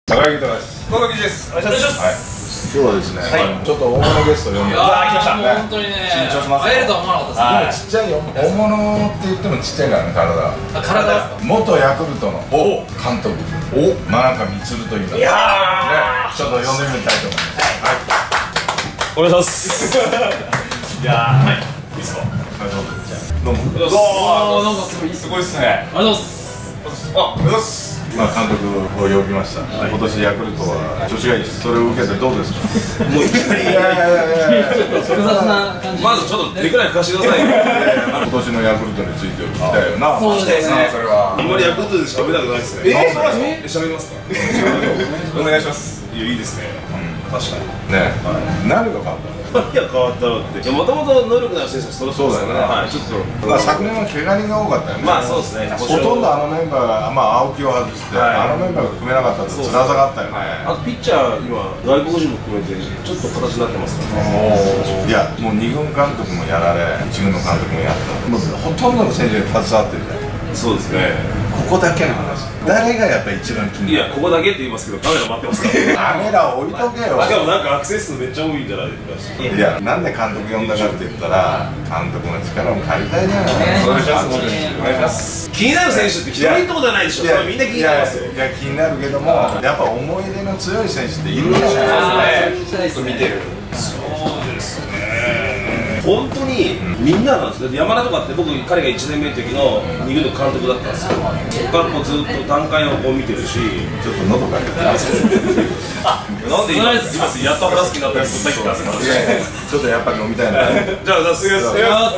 高木です。 高木です。お願いします。 今日はですね、ちょっと大物ゲスト呼んで。 来ました。 本当にね、 緊張します。 会えるとは思わなかったです。ちっちゃいよ。大物って言ってもちっちゃいからね、体。元ヤクルトの監督、真中満と言います。いやー、ちょっと呼んでみたいと思います。 お願いします。いやー、はい、いいですか。どうも。 なんかすごいっすね。ありがとうございます。 ありがとうございます。 監督を呼びました。今年ヤクルトは調子がいいです。それを受けてどうですか。 もういきなり。 複雑な感じ。 まずちょっとできない貸してください。 今年のヤクルトについて聞きたいよな。 そうですね。 それは。あんまりヤクルトで喋りたくないですね。そうなんですか。喋りますか。お願いします。いいですね。確かに。 ね。何が変わったの。 何が変わったのって。もともと能力のある選手はそうだよね。はい。ちょっと。 昨年は怪我人が多かったよね。 まあそうですね。 ほとんどあのメンバーが青木を外してあのメンバーが組めなかったと辛さがあったよね。 あとピッチャー今外国人も含めてちょっと形になってますからね。 いやもう2軍監督もやられ1軍の監督もやったもうほとんどの選手に携わってるじゃん。 そうですね。 ここだけの話。誰がやっぱ一番気になる。 いやここだけって言いますけどカメラ待ってますから。 カメラ置いとけよ。 しかもなんかアクセス数めっちゃ多いんじゃないですか。 いやなんで監督呼んだかって言ったら監督の力も借りたいじゃない。 お願いします。お願いします。気になる選手って一人いいとこじゃないでしょ。みんな気になりますよ。 いや気になるけどもやっぱ思い出の強い選手っているじゃないですか。 見てる。そうですね。本当にみんななんですね。山田とかって僕彼が1年目の時の2軍の監督だったんですよ。そこからこうずっと段階をこう見てるし、 ちょっと喉かけて。 なんで今やっと話す気になったらずっと言ってたんですか。 ちょっとやっぱり飲みたいな。 じゃあすぐ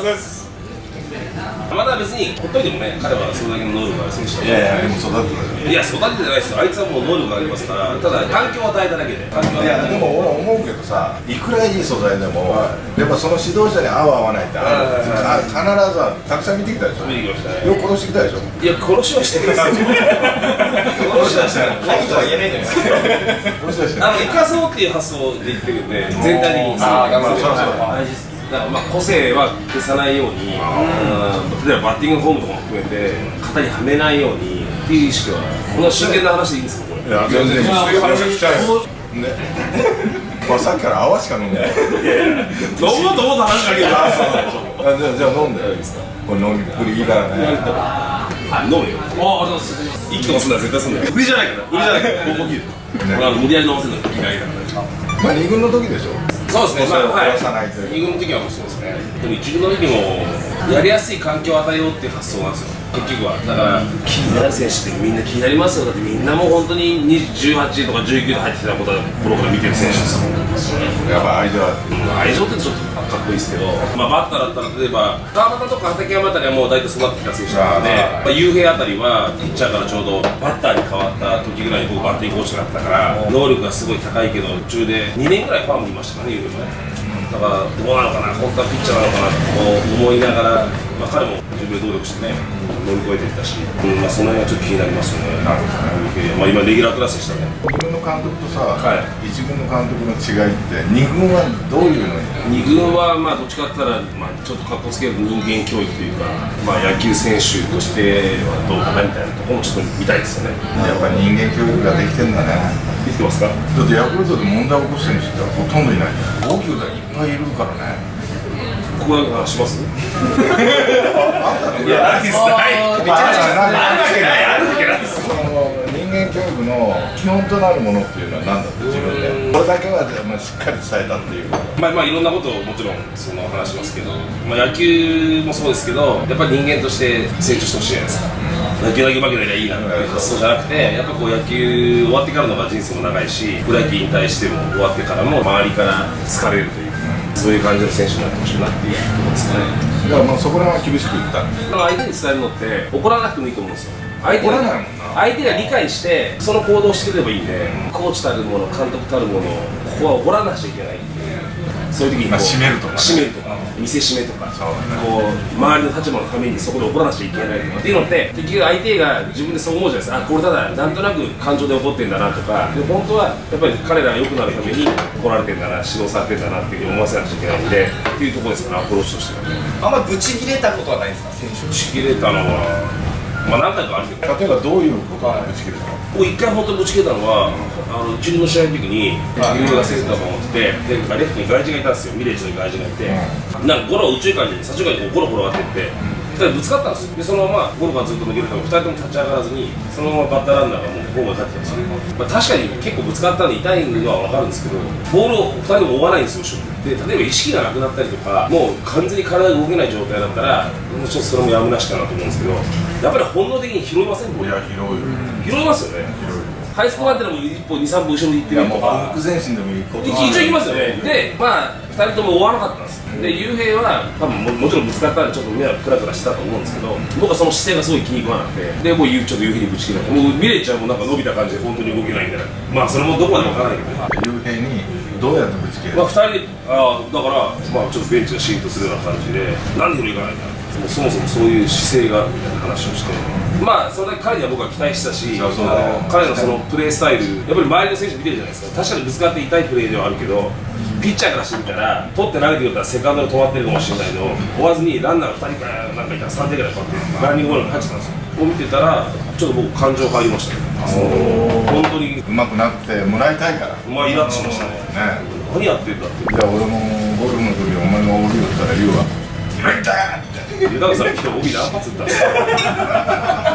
まだ別にほっといてもね、彼はそれだけの能力がある選手いやいやでも育てた。 いや育ててないですよ。あいつはもう能力がありますから、ただ環境を与えただけで。 いやでも俺思うけどさ、いくらいい素材でもやっぱその指導者に合う合わないってある。必ずはたくさん見てきたでしょ。 見てきましたね。 よく殺してきたでしょ。 いや殺しはしてください。殺しはしてない。何とは言えないじゃないですか。生かそうっていう発想で言ってるんで、全体的に。大事です。だからまあ個性は消さないように、例えばバッティングフォームとかも含めて型にはめないようにっていう意識は、こんな真剣な話でいいんですかこれ。いや全然そういう話聞きたいね。まあさっきから泡しか飲んでない。 飲もうと思った話だけど。 じゃあ飲んでいいですか。これ飲みっぷりいいからね。 飲めよ。ありがとうございます。一気飲すんだ絶対すんだよ。売りじゃないから。売りじゃないから。高校球。無理やり飲ませるの嫌いだから。 まあ2軍の時でしょ。 そうですね。 はい。2 軍の時はもうそうですね。でも1軍の時もやりやすい環境を与えようっていう発想なんですよ。結局はだから気になる選手ってみんな気になりますよ。だってみんなもう本当に18とか19で入ってきた頃から見てる選手ですもん。 やっぱ愛情ある。 愛情ってちょっとかっこいいですけど、まあバッターだったら例えば川端とか畠山あたりはもう大体育ってきた選手なので、雄平あたりはピッチャーからちょうどバッターに変わった時ぐらいに僕バッティングコーチだったから能力がすごい高いけど途中で2年ぐらいファームにいましたからね、雄平もね。だからどうなのかな、本当はピッチャーなのかなと思いながら、まあ、彼も自分で努力してね乗り越えていったし、まあ、その辺はちょっと気になりますよね。まあ、今レギュラークラスでしたね。 2軍の監督とさ、1軍の監督の違いって2軍はどういうのに。 2軍はまあどっちかって言ったら、まあ、ちょっとかっこつける人間教育というか、まあ、野球選手としてはどうかなみたいなところもちょっと見たいですよね。 やっぱり人間教育ができてんだね。 できてますか。だってヤクルトで問題を起こす選手ってほとんどいない。大きい歌いっぱいいるからね。 ここなんかします。 いや、ないです。ない。あるわけない。あるわけないです。人間教育の基本となるものっていうのは何だって自分で。これだけはしっかり伝えたっていう。 まあいろんなことをもちろんその話しますけど、まあ野球もそうですけど、やっぱり人間として成長してほしいじゃないですか。野球だけ負けなきゃいいなっていう発想じゃなくて、やっぱこう野球終わってからの方が人生も長いし、プロ野球引退しても終わってからも周りから好かれるというか。そういう感じの選手になってほしいなっていうところですかね。 だからまあそこら辺は厳しく言った。 相手に伝えるのって怒らなくてもいいと思うんですよ。 怒らないもんな。 相手が理解してその行動をしてくれればいいんで、コーチたるもの、監督たるもの、ここは怒らなくちゃいけないっていう。そういう時に締めるとか、 見せしめとか、こう周りの立場のためにそこで怒らなくちゃいけないとかっていうのって結局相手が自分でそう思うじゃないですか。あ、これただなんとなく感情で怒ってんだなとか、で本当はやっぱり彼らが良くなるために怒られてんだな、指導されてんだなっていうふうに思わせなくちゃいけないんでっていうところですから、アプローチとしては。 あんまりブチ切れたことはないですか、選手。 ブチ切れたのはまあ何回かあるけど、 例えばどういうことがぶち切れたの？ 僕一回本当にぶち切れたのは、一軍の試合の時に自分がセンター守ってて、でレフトに外人がいたんですよ。ミレージの外人がいて、なんかゴロを右中間に左中間にゴロゴロ当てて、2人ぶつかったんですよ。でそのままゴロがずっと抜けると2人とも立ち上がらずに、そのままバッターランナーがもうホームに立ってたんですよ。まあ、確かに結構ぶつかったんで痛いのは分かるんですけど、ボールを2人とも追わないんですよ。で例えば意識がなくなったりとか、もう完全に体が動けない状態だったら、もちろんそれもやむなしかなと思うんですけど、やっぱり本能的に拾いません？ いや、拾うよ。 拾いますよね。ハイスコアでも1歩2、3歩後ろに行ってみるとか、 フック前進でもいいこと一応行きますよね。で、まあ2人とも追わなかったんです。で、雄平は多分もちろんぶつかったんでちょっと目はクラクラしてたと思うんですけど、僕はその姿勢がすごい気に食わなくて、でもうちょっと雄平にぶち切れて、もうミレーちゃんもなんか伸びた感じで本当に動けないんで、まあそれもどこまで分からないけど、 雄平にどうやってぶち切れる？ まあ2人でだからまあちょっとベンチがシーンとするような感じで、なんで拾いかないんだ。もうそもそもそういう姿勢がみたいな話をして、まあそれだけ彼には僕は期待したし、彼のそのプレースタイル、やっぱり周りの選手見てるじゃないですか。確かにぶつかって痛いプレーではあるけど、ピッチャーからしてみたら、取って投げてくれたらセカンドで止まってるかもしれないのを追わずに、ランナーが2人からなんかいたら3点ぐらいこうやってランニングボールに入ってたんですよ。を見てたら、ちょっと僕感情入りましたね。本当にうまくなってもらいたいから。 まあイラッとしましたね。何やってんだって。 じゃあ俺もゴルフの時お前が折り寄ったら言うわ。拾いたいって。 湯田さん今日帯何発打ったんですか？